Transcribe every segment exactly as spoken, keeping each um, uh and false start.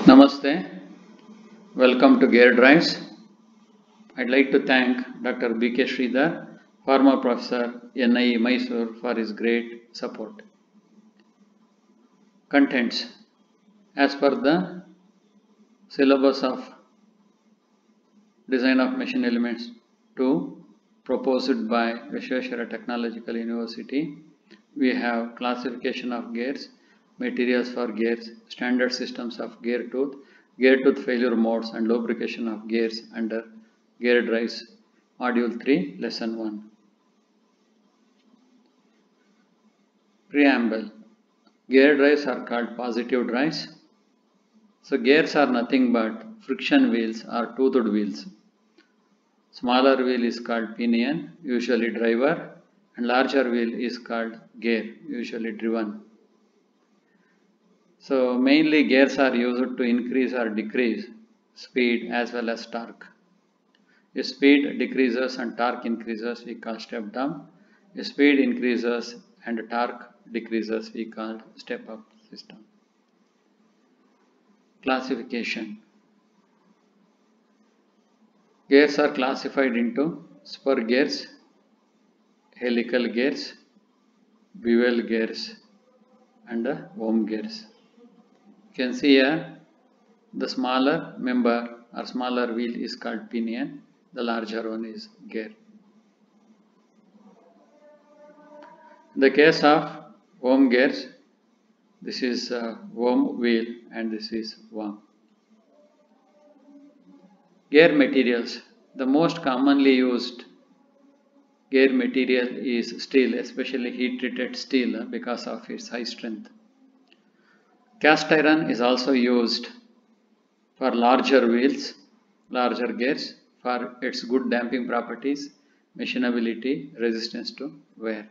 Namaste, welcome to Gear Drives. I'd like to thank Doctor B K Sridhar, former professor N I E Mysore, for his great support. Contents. As per the syllabus of Design of Machine Elements two proposed by Visvesvaraya Technological University, we have classification of gears, materials for gears, standard systems of gear tooth, gear tooth failure modes and lubrication of gears under Gear Drives, Module three, Lesson one. Preamble. Gear drives are called positive drives. So gears are nothing but friction wheels or toothed wheels. Smaller wheel is called pinion, usually driver, and larger wheel is called gear, usually driven. So mainly gears are used to increase or decrease speed as well as torque. If speed decreases and torque increases, we call step down. If speed increases and torque decreases, we call step up system. Classification. Gears are classified into spur gears, helical gears, bevel gears, and worm gears. You can see here the smaller member or smaller wheel is called pinion, the larger one is gear. In the case of worm gears, this is a worm wheel and this is worm. Gear materials. The most commonly used gear material is steel, especially heat treated steel because of its high strength. Cast iron is also used for larger wheels, larger gears, for its good damping properties, machinability, resistance to wear.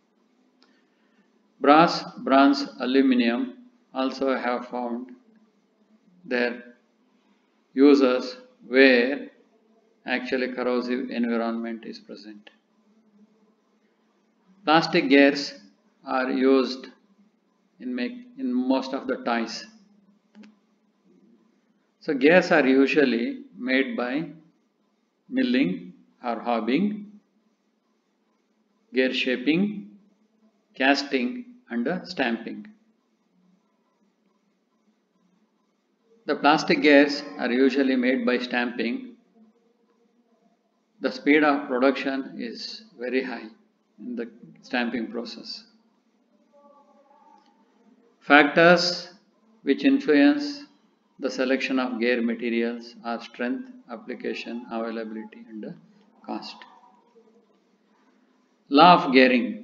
Brass, bronze, aluminum also have found their uses where actually corrosive environment is present. Plastic gears are used in, make, in most of the toys. So gears are usually made by milling or hobbing, gear shaping, casting and stamping. The plastic gears are usually made by stamping. The speed of production is very high in the stamping process. Factors which influence the selection of gear materials are strength, application, availability and cost. Law of gearing.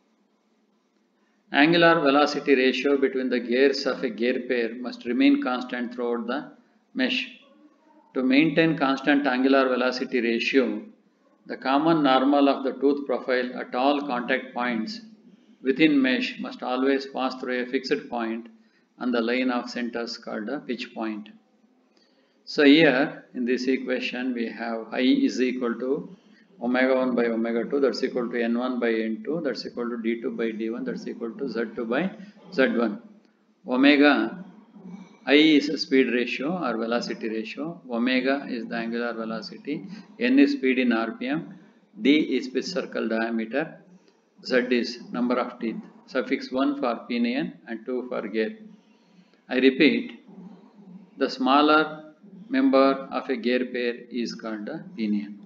Angular velocity ratio between the gears of a gear pair must remain constant throughout the mesh. To maintain constant angular velocity ratio, the common normal of the tooth profile at all contact points within mesh must always pass through a fixed point on the line of centers called a pitch point. So here in this equation we have I is equal to omega one by omega two, that's equal to n one by n two, that's equal to d two by d one, that's equal to z two by z one. Omega I is a speed ratio or velocity ratio, omega is the angular velocity, n is speed in R P M, d is pitch circle diameter, z is number of teeth, suffix one for pinion and two for gear. I repeat, the smaller member of a gear pair is called a pinion.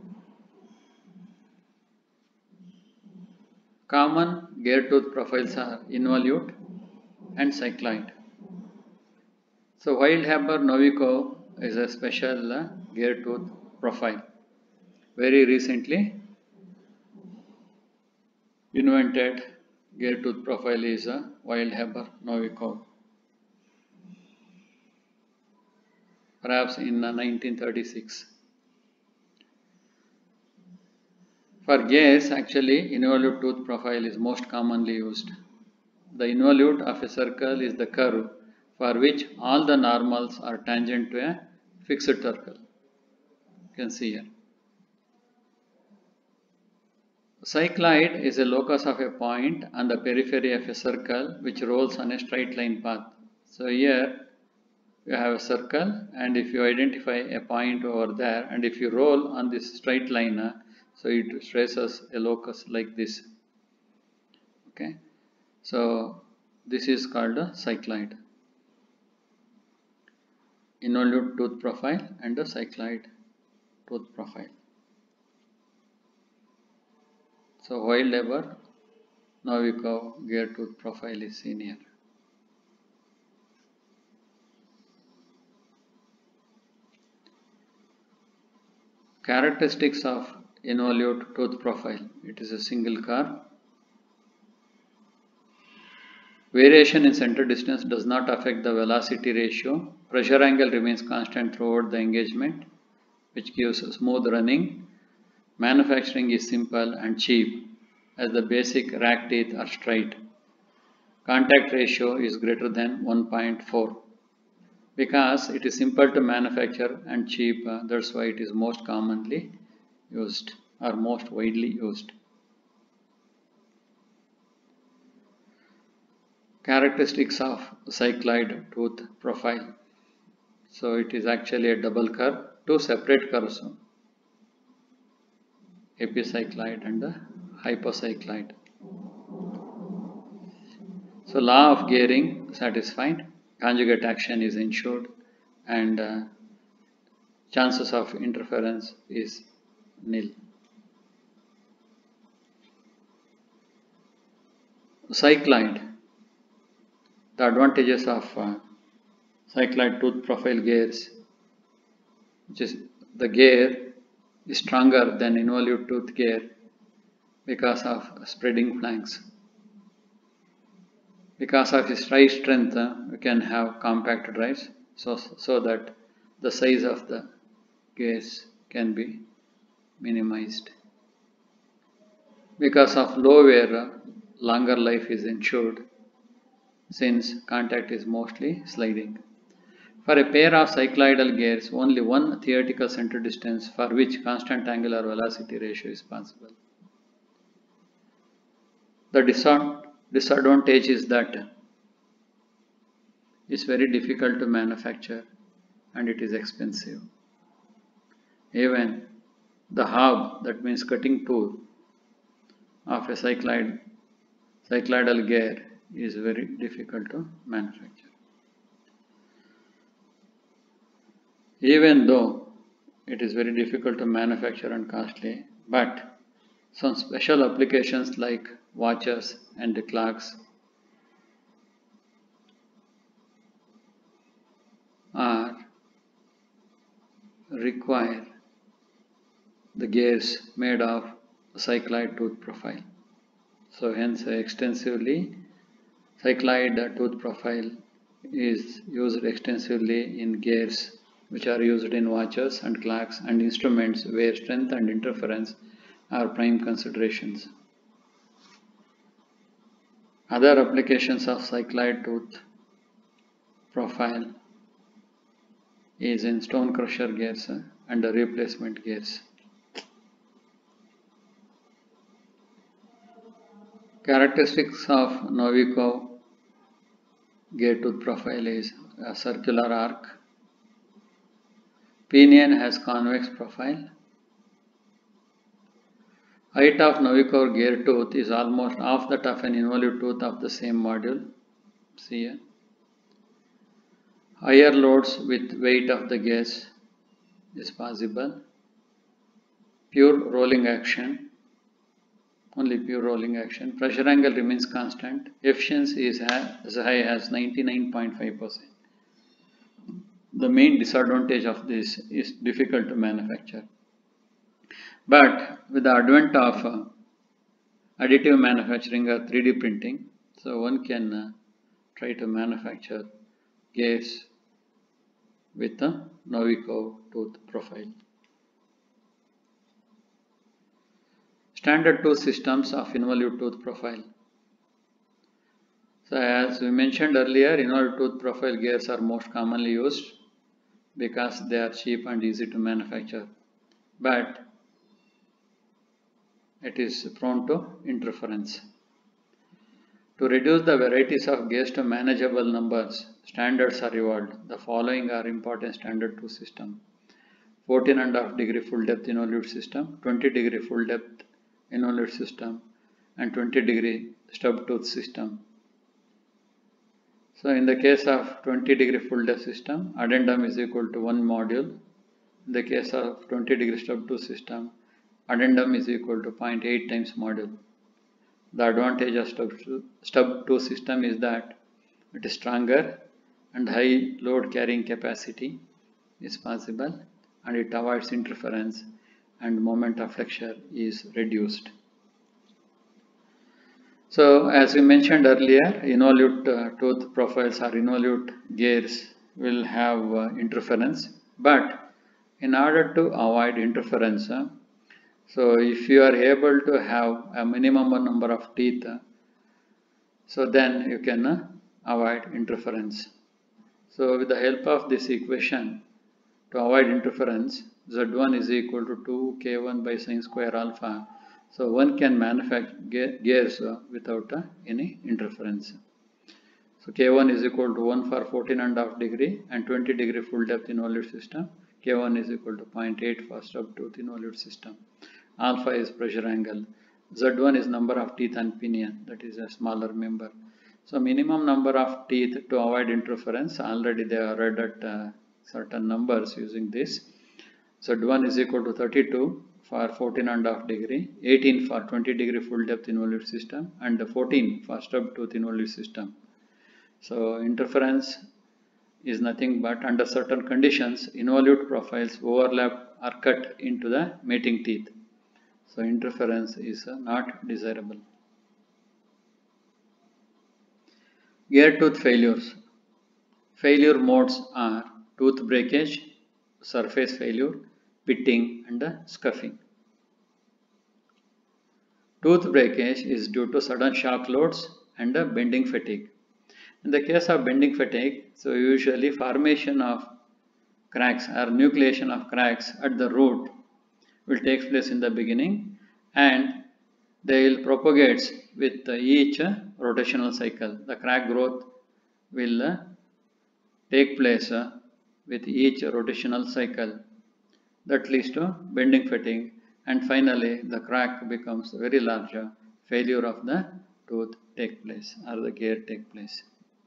Common gear tooth profiles are involute and cycloid. So Wildhaber Novikov is a special uh, gear tooth profile. Very recently invented gear tooth profile is a uh, Wildhaber Novikov. Perhaps in uh, nineteen thirty-six. For gears, actually involute tooth profile is most commonly used. The involute of a circle is the curve for which all the normals are tangent to a fixed circle. You can see here. Cycloid is a locus of a point on the periphery of a circle which rolls on a straight line path. So here you have a circle, and if you identify a point over there, and if you roll on this straight line, uh, so it traces a locus like this. Okay, so this is called a cycloid. Involute tooth profile and a cycloid tooth profile. So wild ever Novikov-Gere tooth profile is seen here. Characteristics of involute tooth profile. It is a single car. Variation in center distance does not affect the velocity ratio. Pressure angle remains constant throughout the engagement, which gives smooth running. Manufacturing is simple and cheap, as the basic rack teeth are straight. Contact ratio is greater than one point four. Because it is simple to manufacture and cheap, uh, that's why it is most commonly used or most widely used. Characteristics of cycloid tooth profile. So it is actually a double curve, two separate curves, epicycloid and the hypocycloid. So law of gearing satisfied, conjugate action is ensured, and uh, chances of interference is nil. Cycloid. The advantages of uh, cycloid tooth profile gears, which is the gear is stronger than involute tooth gear because of spreading flanks. Because of its drive strength, uh, we can have compact drives, so, so that the size of the gears can be minimized. Because of low wear, uh, longer life is ensured, since contact is mostly sliding. For a pair of cycloidal gears, only one theoretical center distance for which constant angular velocity ratio is possible. The disadvantage is that it's very difficult to manufacture and it is expensive. Even the hub, that means cutting tool of a cycloid, cycloidal gear, is very difficult to manufacture. Even though it is very difficult to manufacture and costly, but some special applications like watches and clocks are require the gears made of cycloid tooth profile. So hence extensively cycloid tooth profile is used extensively in gears which are used in watches and clocks and instruments where strength and interference are prime considerations. Other applications of cycloid tooth profile is in stone crusher gears and the replacement gears. Characteristics of Novikov-Gere tooth profile is a circular arc. Pinion has convex profile. Height of Novikov-Gere tooth is almost half that of an involute tooth of the same module. See here. Higher loads with weight of the gears is possible. Pure rolling action. Only pure rolling action. Pressure angle remains constant. Efficiency is as high as ninety-nine point five percent. The main disadvantage of this is difficult to manufacture. But with the advent of uh, additive manufacturing or three D printing, so one can uh, try to manufacture gears with a Novikov tooth profile. Standard tooth systems of involute tooth profile. So as we mentioned earlier, involute tooth profile gears are most commonly used because they are cheap and easy to manufacture, but it is prone to interference. To reduce the varieties of gears to manageable numbers, standards are evolved. The following are important standard tooth system. fourteen and a half degree full depth involute system, twenty degree full depth involute system, and twenty degree stub tooth system. So in the case of twenty degree full depth system, addendum is equal to one module. In the case of twenty degree stub tooth system, addendum is equal to zero point eight times module. The advantage of stub, stub tooth system is that it is stronger and high load carrying capacity is possible, and it avoids interference and moment of flexure is reduced. So as we mentioned earlier, involute uh, tooth profiles or involute gears will have uh, interference, but in order to avoid interference, uh, so if you are able to have a minimum number of teeth, uh, so then you can uh, avoid interference. So with the help of this equation, to avoid interference, Z one is equal to two K one by sine square alpha. So one can manufacture gears uh, without uh, any interference. So K one is equal to one for fourteen and a half degree and twenty degree full depth involute system. K one is equal to zero point eight for stub tooth involute system. Alpha is pressure angle. Z one is number of teeth and pinion, that is a smaller member. So minimum number of teeth to avoid interference, already they are read at uh, certain numbers using this. Z one is equal to thirty-two for fourteen and a half degree, eighteen for twenty degree full depth involute system, and fourteen for stub tooth involute system. So interference is nothing but under certain conditions, involute profiles overlap or cut into the mating teeth. So interference is uh, not desirable. Gear tooth failures. Failure modes are tooth breakage, surface failure, pitting, and uh, scuffing. Tooth breakage is due to sudden shock loads and uh, bending fatigue. In the case of bending fatigue, so usually formation of cracks or nucleation of cracks at the root will take place in the beginning, and they will propagate with each rotational cycle. The crack growth will take place with each rotational cycle. That leads to bending fatigue, and finally the crack becomes very large. Failure of the tooth take place or the gear take place.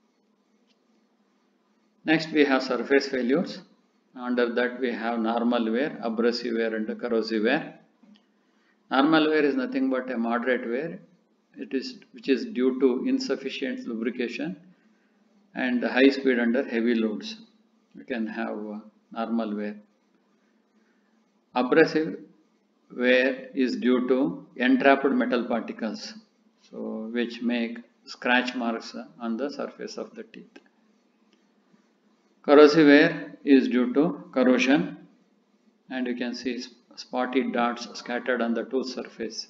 Next we have surface failures. Under that we have normal wear, abrasive wear, and corrosive wear. Normal wear is nothing but a moderate wear, it is which is due to insufficient lubrication and high speed under heavy loads. You can have uh, normal wear. Abrasive wear is due to entrapped metal particles, so which make scratch marks on the surface of the teeth. Corrosive wear is due to corrosion, and you can see spotty dots scattered on the tooth surface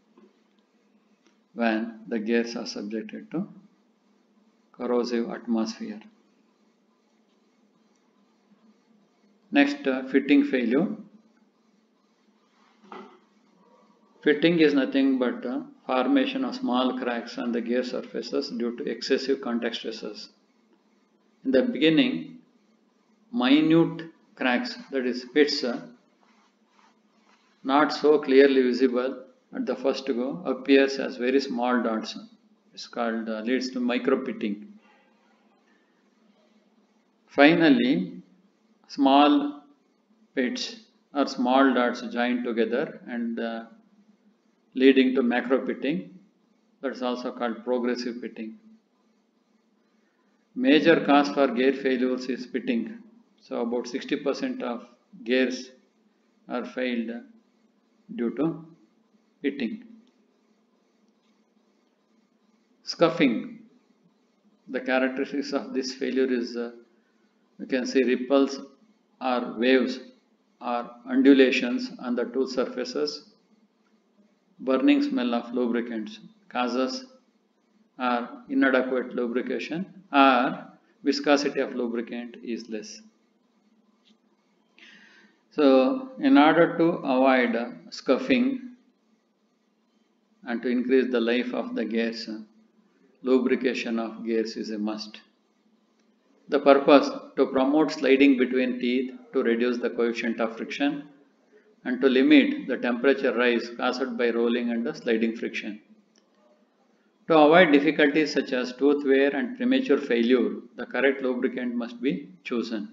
when the gears are subjected to corrosive atmosphere. Next, uh, fitting failure. Fitting is nothing but uh, formation of small cracks on the gear surfaces due to excessive contact stresses. In the beginning, minute cracks, that is pits, uh, not so clearly visible at the first go, appears as very small dots. It's called uh, leads to micro pitting. Finally, small pits or small dots joined together and uh, leading to macro pitting. That's also called progressive pitting. Major cause for gear failures is pitting. So about sixty percent of gears are failed due to pitting. Scuffing. The characteristics of this failure is uh, you can see ripples or waves or undulations on the tooth surfaces, burning smell of lubricants, causes or inadequate lubrication, or viscosity of lubricant is less. So in order to avoid uh, scuffing and to increase the life of the gears, uh, lubrication of gears is a must. The purpose: to promote sliding between teeth, to reduce the coefficient of friction, and to limit the temperature rise caused by rolling and sliding friction. To avoid difficulties such as tooth wear and premature failure, the correct lubricant must be chosen.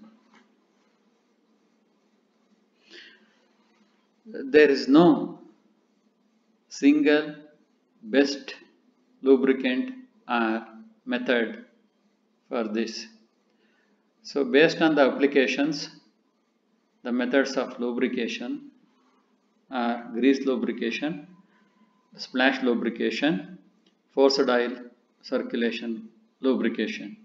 There is no single best lubricant or method for this. So based on the applications, the methods of lubrication are grease lubrication, splash lubrication, forced oil circulation lubrication.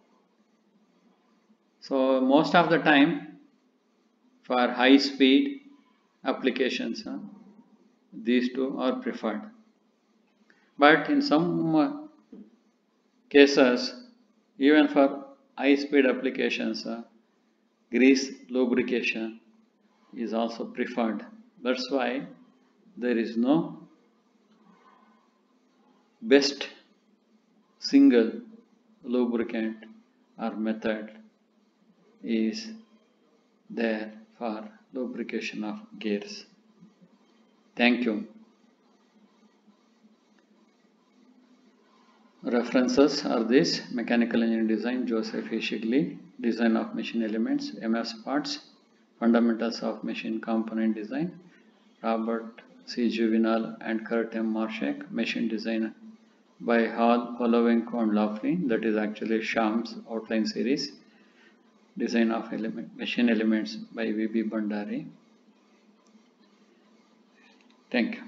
So most of the time for high speed applications, uh, these two are preferred. But in some uh, cases, even for high speed applications, uh, grease lubrication is also preferred. That's why there is no best single lubricant or method is there for lubrication of gears. Thank you. References are this: Mechanical Engineering Design, Joseph E. Shigley, Design of Machine Elements, M S Parts, Fundamentals of Machine Component Design, Robert C. Juvenal and Kurt M. Marshak, Machine Design by Hall, Holowenko and Laughlin, that is actually Sham's outline series, Design of element, Machine Elements by V B Bhandari. Thank you.